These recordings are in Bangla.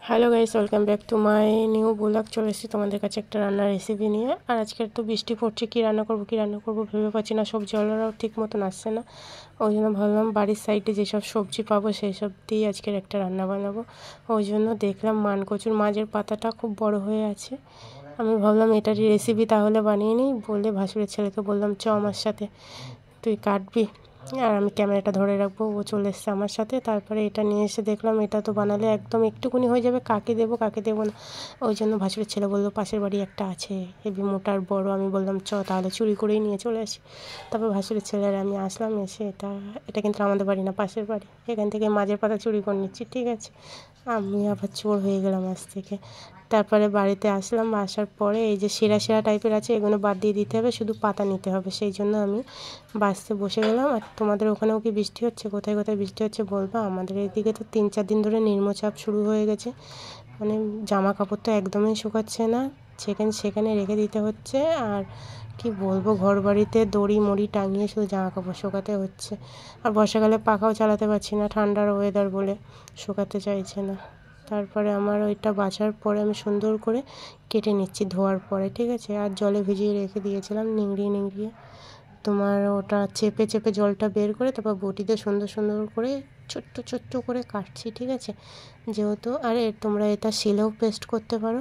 Hello guys, welcome back to my new blog. চলে এসেছি তোমাদের কাছে একটা রান্নার রেসিপি নিয়ে। আর আজকের তো বৃষ্টি পড়ছে, কী রান্না করবো ভেবে পাচ্ছি না। সবজি ওলারাও ঠিক মতন আসছে না, ওই জন্য ভাবলাম বাড়ির সাইডে যেসব সবজি পাবো সেই সব দিয়ে আজকের একটা রান্না বানাবো। ওই জন্য দেখলাম মানকচুর মাঝের পাতাটা খুব বড় হয়ে আছে। আমি ভাবলাম এটারই রেসিপি তাহলে বানিয়ে নিই বলে ভাসুরের ছেলেকে বললাম, চ আমার সাথে, তুই কাটবি আর আমি ক্যামেরাটা ধরে রাখবো। ও চলে এসছে আমার সাথে। তারপরে এটা নিয়ে এসে দেখলাম এটা তো বানালে একদম একটুকুনি হয়ে যাবে, কাকে দেবো না। ওই জন্য ভাসুরের ছেলে বললো পাশের বাড়ি একটা আছে হেভি মোটার বড়। আমি বললাম চ তাহলে চুরি করেই নিয়ে চলে আসি। তারপর ভাসুরের ছেলে আর আমি আসলাম, এসে এটা কিন্তু আমাদের বাড়ি না, পাশের বাড়ি। এখান থেকে মাঝের পাতা চুরি করে নিচ্ছি, ঠিক আছে। আমি আবার চোর হয়ে গেলাম আজ থেকে। তারপরে বাড়িতে আসলাম, আসার পরে এই যে শিরা টাইপের আছে এগুলো বাদ দিয়ে দিতে হবে, শুধু পাতা নিতে হবে। সেই জন্য আমি বাছতে বসে গেলাম। আর তোমাদের ওখানেও কি বৃষ্টি হচ্ছে? কোথায় কোথায় বৃষ্টি হচ্ছে বলবা। আমাদের এইদিকে তো 3-4 দিন ধরে নিম্নচাপ শুরু হয়ে গেছে, মানে জামা কাপড় তো একদমই শুকাচ্ছে না, সেখানে রেখে দিতে হচ্ছে। আর কি বলবো, ঘর বাড়িতে দড়ি মড়ি টাঙিয়ে শুধু জামা কাপড় শুকাতে হচ্ছে। আর বর্ষাকালে পাখাও চালাতে পারছি না, ঠান্ডার ওয়েদার বলে শুকাতে চাইছে না। তারপরে আমার ওইটা বাছার পরে আমি সুন্দর করে কেটে নিচ্ছি ধোয়ার পরে, ঠিক আছে। আর জলে ভিজিয়ে রেখে দিয়েছিলাম নিংড়িয়ে তোমার ওটা চেপে জলটা বের করে তারপর বটিতে সুন্দর করে ছোট্ট করে কাটছি, ঠিক আছে। যেহেতু তোমরা এটা শিলেও পেস্ট করতে পারো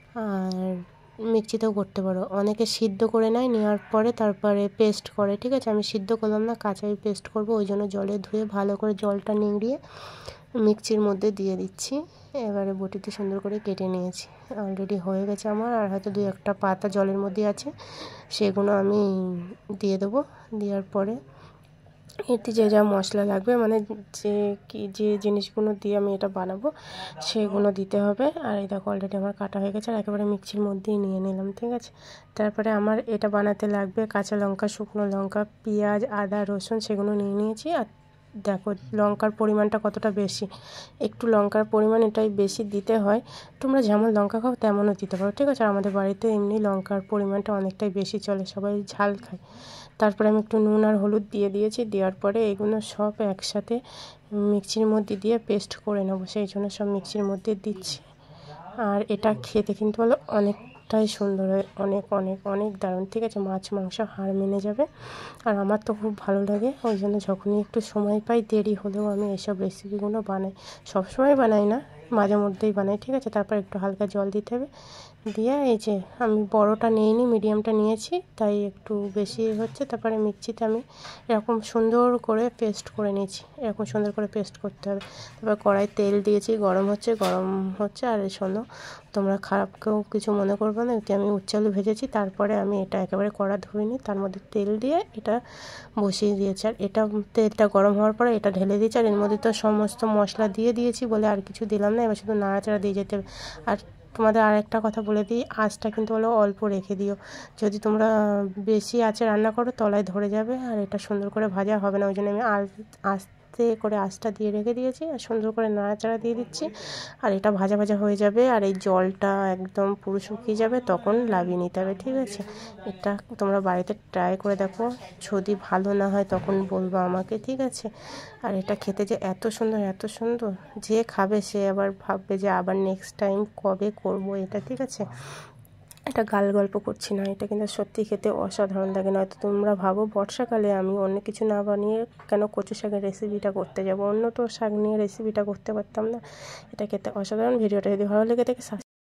আর মিক্সিতেও করতে পারো। অনেকে সিদ্ধ করে নেওয়ার পরে তারপরে পেস্ট করে, ঠিক আছে। আমি সিদ্ধ করলাম না, কাঁচাই পেস্ট করবো। ওই জন্য জলে ধুয়ে ভালো করে জলটা নিংড়িয়ে মিক্সির মধ্যে দিয়ে দিচ্ছি। এবারে বটিতে সুন্দর করে কেটে নিয়েছি, অলরেডি হয়ে গেছে আমার। আর হয়তো 2-1টা পাতা জলের মধ্যে আছে, সেগুলো আমি দিয়ে দেবো। দেওয়ার পরে এতে যে যা মশলা লাগবে, মানে যে জিনিসগুলো দিয়ে আমি এটা বানাবো সেগুলো দিতে হবে। আর এই দেখো অলরেডি আমার কাটা হয়ে গেছে, আর একেবারে মিক্সির মধ্যেই নিয়ে নিলাম, ঠিক আছে। তারপরে আমার এটা বানাতে লাগবে কাঁচা লঙ্কা, শুকনো লঙ্কা, পেঁয়াজ, আদা, রসুন সেগুলো নিয়ে নিয়েছি। আর দেখো লঙ্কার পরিমাণটা কতটা বেশি, একটু লঙ্কার পরিমাণ এটাই বেশি দিতে হয়। তোমরা যেমন লঙ্কা খাও তেমনও দিতে পারো, ঠিক আছে। আর আমাদের বাড়িতে এমনি লঙ্কার পরিমাণটা অনেকটাই বেশি চলে, সবাই ঝাল খায়। তারপরে আমি একটু নুন আর হলুদ দিয়ে দিয়েছি। দেওয়ার পরে এগুলো সব একসাথে মিক্সির মধ্যে দিয়ে পেস্ট করে নেবো, সেই জন্য সব মিক্সির মধ্যে দিচ্ছি। আর এটা খেতে কিন্তু হলো অনেকটাই সুন্দর হয়, অনেক দারুণ, ঠিক আছে। মাছ মাংস হাড় মেনে যাবে। আর আমার তো খুব ভালো লাগে, ওই জন্য যখনই একটু সময় পাই দেরি হলেও আমি এইসব রেসিপিগুলো বানাই। সবসময় বানাই না, মাঝে মধ্যেই বানাই, ঠিক আছে। তারপর একটু হালকা জল দিতে হবে। দিয়ে এই যে আমি বড়টা নিইনি, মিডিয়ামটা নিয়েছি, তাই একটু বেশি হচ্ছে। তারপরে মিক্সিতে আমি এরকম সুন্দর করে পেস্ট করে নিয়েছি, এরকম সুন্দর করে পেস্ট করতে হবে। তারপর কড়াই তেল দিয়েছি, গরম হচ্ছে। আর শোনো, তোমরা খারাপ কেউ কিছু মনে করবে না, এতে আমি উচ্চালু ভেজেছি। তারপরে আমি এটা একেবারে কড়া ধুইনি, তার মধ্যে তেল দিয়ে এটা বসিয়ে দিয়েছি। আর তেলটা গরম হওয়ার পরে এটা ঢেলে দিয়েছি। আর এর মধ্যে তো সমস্ত মশলা দিয়ে দিয়েছি বলে আর কিছু দিলাম না, এবার শুধু নাড়াচাড়া দিয়ে যেতে হবে। আর তোমাদের আর একটা কথা বলে দিই, আঁচটা কিন্তু হলো অল্প রেখে দিও। যদি তোমরা বেশি আঁচে রান্না করো তলায় ধরে যাবে আর এটা সুন্দর করে ভাজা হবে না। ওই জন্য আমি আস্তে করে আঁচটা দিয়ে রেখে দিয়েছি আর সুন্দর করে নাড়াচাড়া দিয়ে দিচ্ছি। আর এটা ভাজা হয়ে যাবে আর এই জলটা একদম পুরো শুকিয়ে যাবে, তখন নামিয়ে নিতে হবে, ঠিক আছে। এটা তোমরা বাড়িতে ট্রাই করে দেখো, যদি ভালো না হয় তখন বলবো আমাকে, ঠিক আছে। আর এটা খেতে যে এত সুন্দর, যে খাবে সে আবার ভাববে যে আবার নেক্সট টাইম কবে করব এটা, ঠিক আছে। এটা গল্প করছি না, এটা কিন্তু সত্যি খেতে অসাধারণ লাগে। নয়তো তোমরা ভাবো বর্ষাকালে আমি অন্য কিছু না বানিয়ে কেন কচু শাকের রেসিপিটা করতে যাব, অন্য তো শাক নিয়ে রেসিপিটা করতে পারতাম না। এটা খেতে অসাধারণ। ভিডিওটা যদি ভালো লেগে থাকে